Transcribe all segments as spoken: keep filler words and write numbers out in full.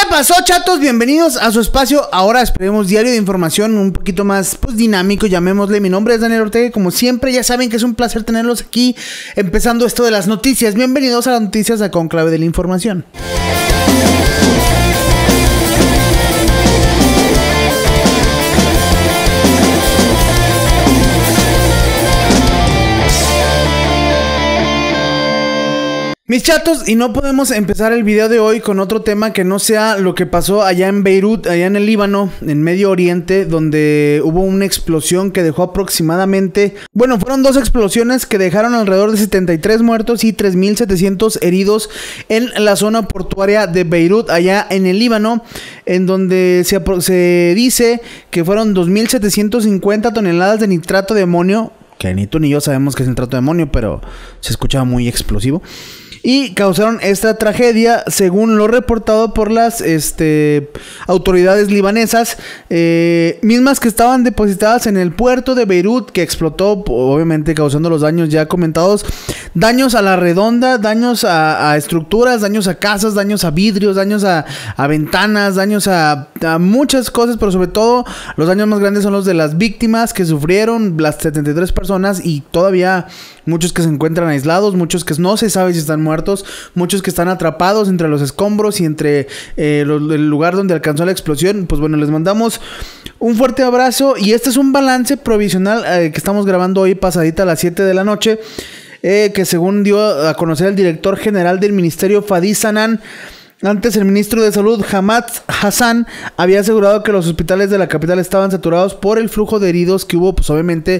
pasó, chatos? Bienvenidos a su espacio. Ahora esperemos diario de información un poquito más pues dinámico, llamémosle. Mi nombre es Daniel Ortega y como siempre ya saben que es un placer tenerlos aquí empezando esto de las noticias. Bienvenidos a las noticias a Conclave de la Información. Mis chatos, y no podemos empezar el video de hoy con otro tema que no sea lo que pasó allá en Beirut, allá en el Líbano, en Medio Oriente, donde hubo una explosión que dejó aproximadamente, bueno, fueron dos explosiones que dejaron alrededor de setenta y tres muertos y tres mil setecientos heridos en la zona portuaria de Beirut, allá en el Líbano, en donde se, se dice que fueron dos mil setecientos cincuenta toneladas de nitrato de amonio, que ni tú ni yo sabemos que es nitrato de amonio, pero se escuchaba muy explosivo. Y causaron esta tragedia, según lo reportado por las este, autoridades libanesas, eh, mismas que estaban depositadas en el puerto de Beirut, que explotó, obviamente causando los daños ya comentados. Daños a la redonda, daños a, a estructuras, daños a casas, daños a vidrios, daños a, a ventanas, daños a, a muchas cosas, pero sobre todo los daños más grandes son los de las víctimas que sufrieron, las setenta y tres personas, y todavía muchos que se encuentran aislados, muchos que no se sabe si están muertos, muchos que están atrapados entre los escombros y entre eh, lo, el lugar donde alcanzó la explosión. Pues bueno, les mandamos un fuerte abrazo y este es un balance provisional eh, que estamos grabando hoy pasadita a las siete de la noche, eh, que según dio a conocer el director general del ministerio, Fadi Sanan. Antes, el ministro de Salud, Hamad Hassan, había asegurado que los hospitales de la capital estaban saturados por el flujo de heridos que hubo, pues obviamente,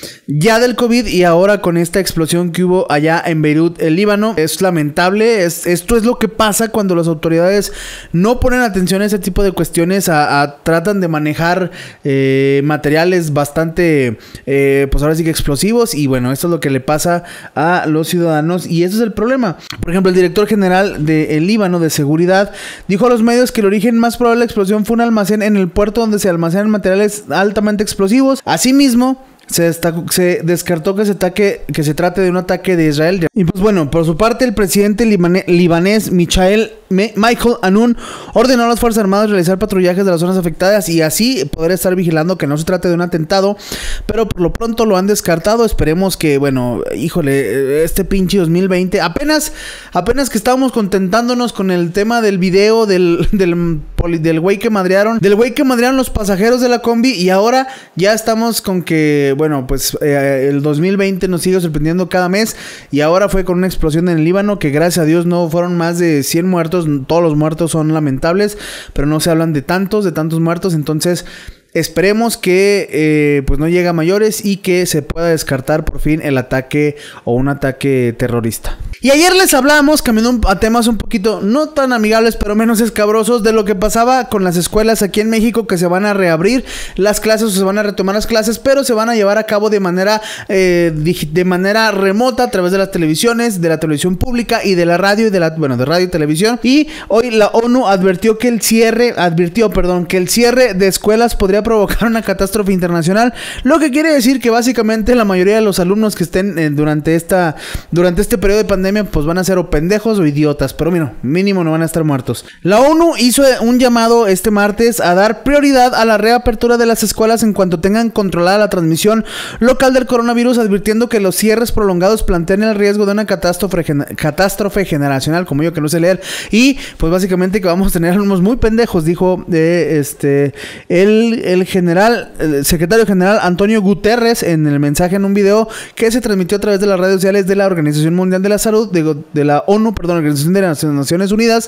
ya del COVID, y ahora con esta explosión que hubo allá en Beirut, el Líbano. Es lamentable, es, esto es lo que pasa cuando las autoridades no ponen atención a ese tipo de cuestiones, a, a, tratan de manejar eh, materiales bastante, eh, pues ahora sí que explosivos, y bueno, esto es lo que le pasa a los ciudadanos, y ese es el problema. Por ejemplo, el director general del Líbano de Seguridad dijo a los medios que el origen más probable de la explosión fue un almacén en el puerto donde se almacenan materiales altamente explosivos. Asimismo, Se, destacó, se descartó que se, ataque, que se trate de un ataque de Israel. Y pues bueno, por su parte, el presidente libane, libanés Michael, Me, Michael Anun ordenó a las Fuerzas Armadas realizar patrullajes de las zonas afectadas y así poder estar vigilando que no se trate de un atentado, pero por lo pronto lo han descartado. Esperemos que, bueno, híjole, este pinche dos mil veinte, apenas, apenas que estábamos contentándonos con el tema del video del, del, del güey que madrearon, del güey que madrearon los pasajeros de la combi, y ahora ya estamos con que, bueno, pues eh, el dos mil veinte nos sigue sorprendiendo cada mes, y ahora fue con una explosión en el Líbano que gracias a Dios no fueron más de cien muertos. Todos los muertos son lamentables, pero no se hablan de tantos, de tantos muertos. Entonces esperemos que eh, pues no llegue a mayores y que se pueda descartar por fin el ataque o un ataque terrorista. Y ayer les hablábamos, cambiando a temas un poquito no tan amigables, pero menos escabrosos, de lo que pasaba con las escuelas aquí en México, que se van a reabrir las clases o se van a retomar las clases, pero se van a llevar a cabo de manera eh, de manera remota a través de las televisiones, de la televisión pública y de la radio y de la, bueno, de radio y televisión. Y hoy la ONU advirtió que el cierre, advirtió, perdón, que el cierre de escuelas podría provocar una catástrofe internacional, lo que quiere decir que básicamente la mayoría de los alumnos que estén eh, durante esta durante este periodo de pandemia pues van a ser o pendejos o idiotas, pero mira, mínimo no van a estar muertos. La ONU hizo un llamado este martes a dar prioridad a la reapertura de las escuelas en cuanto tengan controlada la transmisión local del coronavirus, advirtiendo que los cierres prolongados plantean el riesgo de una catástrofe, catástrofe generacional, como yo que no sé leer, y pues básicamente que vamos a tener alumnos muy pendejos, dijo eh, este el, el general, el secretario general Antonio Guterres en el mensaje en un video que se transmitió a través de las redes sociales de la Organización Mundial de la Salud, de, de la ONU, perdón, Organización de las Naciones Unidas,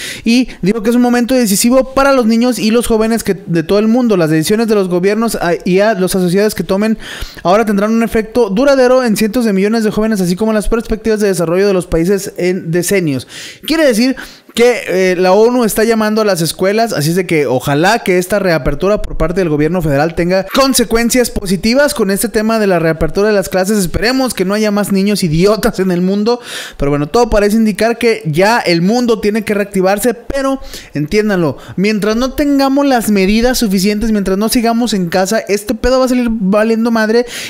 y dijo que es un momento decisivo para los niños y los jóvenes que, de todo el mundo. Las decisiones de los gobiernos a, y a las sociedades que tomen ahora tendrán un efecto duradero en cientos de millones de jóvenes, así como las perspectivas de desarrollo de los países en decenios. Quiere decir que eh, la ONU está llamando a las escuelas, así es de que ojalá que esta reapertura por parte del gobierno federal tenga consecuencias positivas con este tema de la reapertura de las clases. Esperemos que no haya más niños idiotas en el mundo, pero bueno, todo parece indicar que ya el mundo tiene que reactivarse, pero entiéndanlo, mientras no tengamos las medidas suficientes, mientras no sigamos en casa, este pedo va a salir valiendo madre y los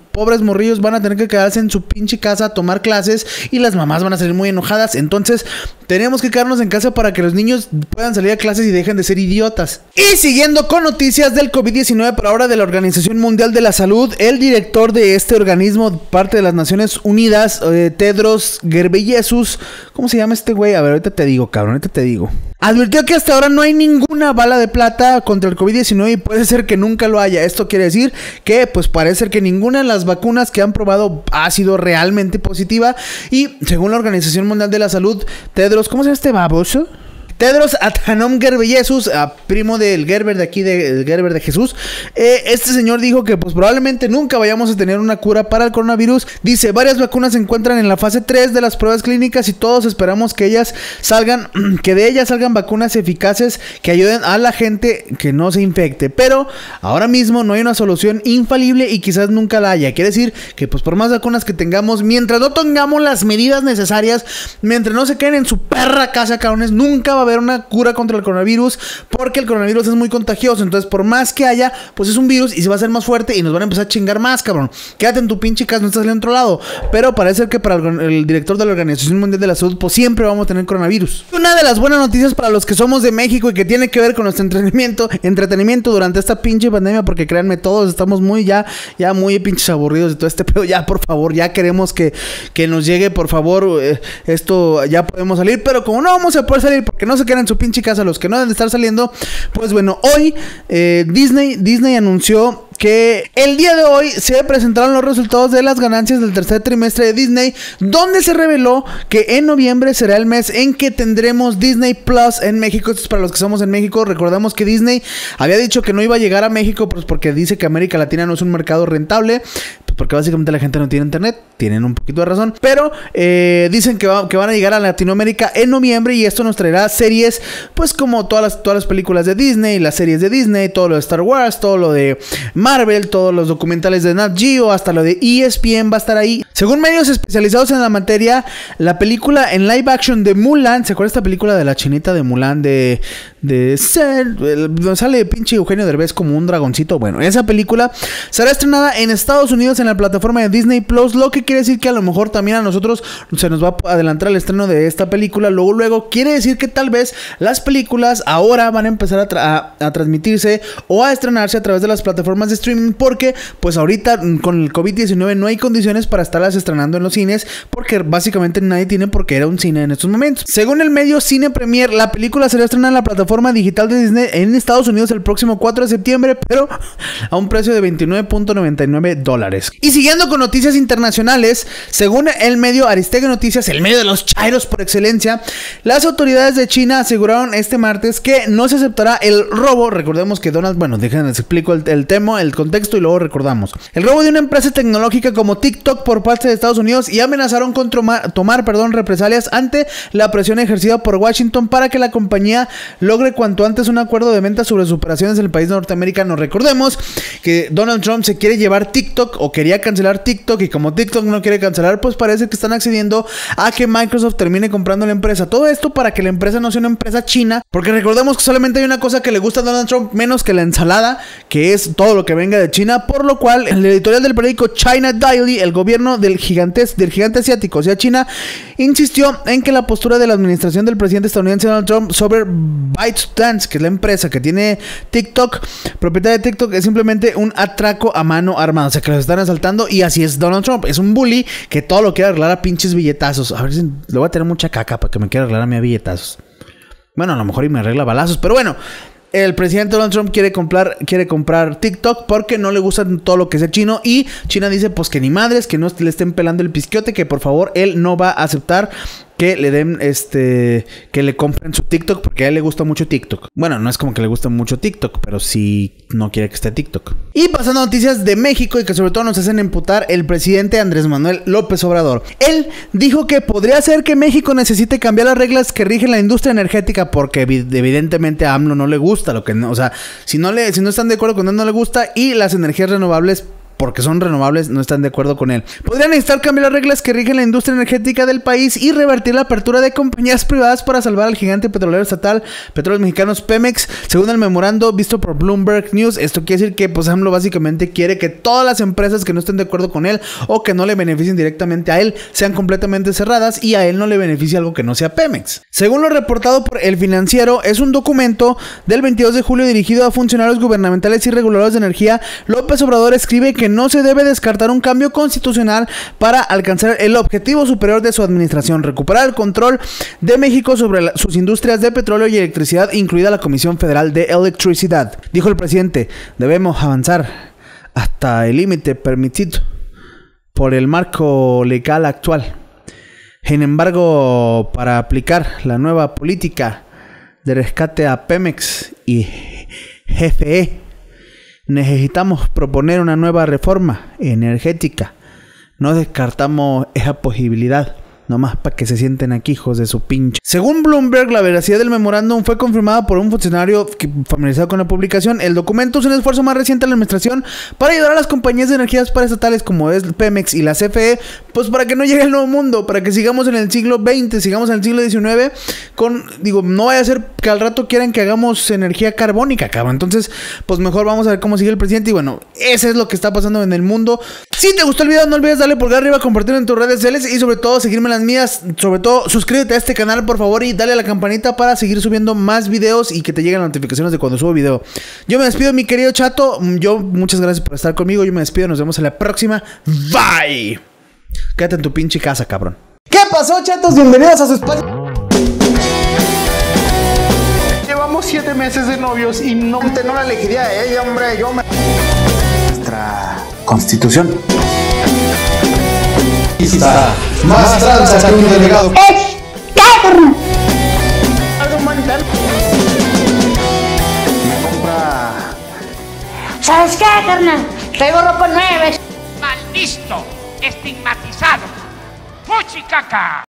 pobres morrillos van a tener que quedarse en su pinche casa a tomar clases y las mamás van a salir muy enojadas. Entonces tenemos que quedarnos en casa para que los niños puedan salir a clases y dejen de ser idiotas. Y siguiendo con noticias del COVID diecinueve, pero ahora de la Organización Mundial de la Salud, el director de este organismo, parte de las Naciones Unidas, eh, Tedros Ghebreyesus, ¿cómo se llama este güey? A ver, ahorita te digo, cabrón, ahorita te digo. Advirtió que hasta ahora no hay ninguna bala de plata contra el COVID diecinueve y puede ser que nunca lo haya. Esto quiere decir que pues parece ser que ninguna de las vacunas que han probado ha sido realmente positiva. Y según la Organización Mundial de la Salud, Tedros, ¿cómo se llama este baboso? Tedros Adhanom Ghebreyesus, primo del Gerber de aquí, del Gerber de Jesús, eh, este señor dijo que pues probablemente nunca vayamos a tener una cura para el coronavirus. Dice, varias vacunas se encuentran en la fase tres de las pruebas clínicas y todos esperamos que ellas salgan, que de ellas salgan vacunas eficaces que ayuden a la gente que no se infecte. Pero ahora mismo no hay una solución infalible y quizás nunca la haya. Quiere decir que pues por más vacunas que tengamos, mientras no tengamos las medidas necesarias, mientras no se queden en su perra casa, cabrones, nunca va a haber una cura contra el coronavirus, porque el coronavirus es muy contagioso. Entonces por más que haya, pues es un virus y se va a hacer más fuerte y nos van a empezar a chingar más, cabrón. Quédate en tu pinche casa, no estás saliendo a otro lado. Pero parece que para el, el director de la Organización Mundial de la Salud, pues siempre vamos a tener coronavirus. Una de las buenas noticias para los que somos de México y que tiene que ver con nuestro entretenimiento, entretenimiento durante esta pinche pandemia, porque créanme, todos estamos muy ya, ya muy pinches aburridos de todo este pedo. Ya, por favor, ya queremos que, que nos llegue, por favor, eh, esto, ya podemos salir. Pero como no vamos a poder salir porque no se quedan en su pinche casa los que no deben de estar saliendo, pues bueno, hoy eh, Disney, Disney anunció que el día de hoy se presentaron los resultados de las ganancias del tercer trimestre de Disney, donde se reveló que en noviembre será el mes en que tendremos Disney Plus en México. Esto es para los que somos en México. Recordamos que Disney había dicho que no iba a llegar a México, pues porque dice que América Latina no es un mercado rentable, pues porque básicamente la gente no tiene internet. Tienen un poquito de razón, pero eh, dicen que, va, que van a llegar a Latinoamérica en noviembre y esto nos traerá series, pues como todas las, todas las películas de Disney, las series de Disney, todo lo de Star Wars, todo lo de Marvel, todos los documentales de Nat Geo, hasta lo de E S P N va a estar ahí. Según medios especializados en la materia, la película en live action de Mulan, ¿se acuerda esta película de la chinita de Mulan de de ser, donde sale pinche Eugenio Derbez como un dragoncito? Bueno, esa película será estrenada en Estados Unidos en la plataforma de Disney Plus, lo que quiere decir que a lo mejor también a nosotros se nos va a adelantar el estreno de esta película. Luego, luego, quiere decir que tal vez las películas ahora van a empezar a, tra a, a transmitirse o a estrenarse a través de las plataformas de streaming, porque pues ahorita con el COVID diecinueve no hay condiciones para estarlas estrenando en los cines, porque básicamente nadie tiene por qué ir a un cine en estos momentos. Según el medio Cine Premier, la película será estrenada en la plataforma digital de Disney en Estados Unidos el próximo cuatro de septiembre, pero a un precio de veintinueve punto noventa y nueve dólares. Y siguiendo con noticias internacionales, según el medio Aristegui Noticias, el medio de los chairos por excelencia, las autoridades de China aseguraron este martes que no se aceptará el robo. Recordemos que Donald, bueno, déjenme les explico el, el tema, el contexto y luego recordamos. El robo de una empresa tecnológica como TikTok por parte de Estados Unidos, y amenazaron con tomar, tomar perdón, represalias ante la presión ejercida por Washington para que la compañía logre cuanto antes un acuerdo de venta sobre sus operaciones en el país norteamericano. Recordemos que Donald Trump se quiere llevar TikTok o quería cancelar TikTok, y como TikTok no quiere cancelar, pues parece que están accediendo a que Microsoft termine comprando la empresa. Todo esto para que la empresa no sea una empresa china, porque recordemos que solamente hay una cosa que le gusta a Donald Trump menos que la ensalada, que es todo lo que venga de China, por lo cual el editorial del periódico China Daily, el gobierno del gigante, del gigante asiático, o sea China, insistió en que la postura de la administración del presidente estadounidense Donald Trump sobre ByteDance, que es la empresa que tiene TikTok, propietaria de TikTok, es simplemente un atraco a mano armada, o sea que los están asaltando. Y así es Donald Trump, es un bully que todo lo quiere arreglar a pinches billetazos. A ver si le voy a tener mucha caca para que me quiera arreglar a mí a billetazos. Bueno, a lo mejor y me arregla balazos, pero bueno. El presidente Donald Trump quiere comprar, quiere comprar TikTok porque no le gusta todo lo que es chino. Y China dice pues que ni madres, que no le estén pelando el pisquiote, que por favor él no va a aceptar que le den, este, que le compren su TikTok, porque a él le gusta mucho TikTok. Bueno, no es como que le gusta mucho TikTok, pero sí no quiere que esté TikTok. Y pasando a noticias de México y que sobre todo nos hacen emputar el presidente Andrés Manuel López Obrador. Él dijo que podría ser que México necesite cambiar las reglas que rigen la industria energética, porque evidentemente a AMLO no le gusta lo que, o sea, si no le, si no están de acuerdo con él no le gusta, y las energías renovables porque son renovables, no están de acuerdo con él. Podrían necesitar cambiar las reglas que rigen la industria energética del país y revertir la apertura de compañías privadas para salvar al gigante petrolero estatal Petróleos Mexicanos Pemex, según el memorando visto por Bloomberg News. Esto quiere decir que pues AMLO básicamente quiere que todas las empresas que no estén de acuerdo con él o que no le beneficien directamente a él sean completamente cerradas y a él no le beneficie algo que no sea Pemex. Según lo reportado por El Financiero, es un documento del veintidós de julio dirigido a funcionarios gubernamentales y reguladores de energía. López Obrador escribe que no se debe descartar un cambio constitucional para alcanzar el objetivo superior de su administración: recuperar el control de México sobre la, sus industrias de petróleo y electricidad, incluida la Comisión Federal de Electricidad. Dijo el presidente: debemos avanzar hasta el límite permitido por el marco legal actual. Sin embargo, para aplicar la nueva política de rescate a Pemex y G F E, necesitamos proponer una nueva reforma energética. No descartamos esa posibilidad, nomás para que se sienten aquí, hijos de su pinche. Según Bloomberg, la veracidad del memorándum fue confirmada por un funcionario que, familiarizado con la publicación. El documento es un esfuerzo más reciente de la administración para ayudar a las compañías de energías paraestatales como es Pemex y la C F E, pues para que no llegue el nuevo mundo, para que sigamos en el siglo veinte, sigamos en el siglo diecinueve con, digo, no vaya a ser que al rato quieran que hagamos energía carbónica, cabrón. Entonces, pues mejor vamos a ver cómo sigue el presidente y bueno, eso es lo que está pasando en el mundo. Si te gustó el video, no olvides darle pulgar arriba, compartirlo en tus redes sociales y sobre todo seguirme en las mías. Sobre todo, suscríbete a este canal, por favor, y dale a la campanita para seguir subiendo más videos y que te lleguen las notificaciones de cuando subo video. Yo me despido, mi querido chato. Yo, muchas gracias por estar conmigo. Yo me despido, nos vemos en la próxima. Bye. Quédate en tu pinche casa, cabrón. ¿Qué pasó, chatos? Bienvenidos a su espacio. Llevamos siete meses de novios y no, no la elegiría a ella, hombre. Yo me... Nuestra constitución. Más tranza que un delegado. ¡Eh! ¿Qué, carnal? Algo humanitario. Me compra... ¿Sabes qué, carnal? Traigo ropa nueva. Mal visto, estigmatizado, fuchicaca.